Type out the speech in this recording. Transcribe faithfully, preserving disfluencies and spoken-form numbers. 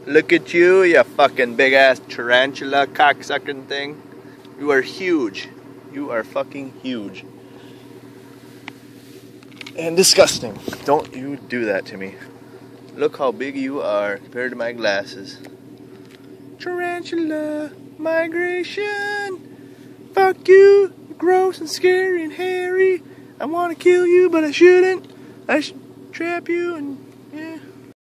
Look at you, you fucking big ass tarantula cocksucking thing. You are huge. You are fucking huge. And disgusting. Don't you do that to me. Look how big you are compared to my glasses. Tarantula migration. Fuck you. Gross and scary and hairy. I want to kill you, but I shouldn't. I should trap you and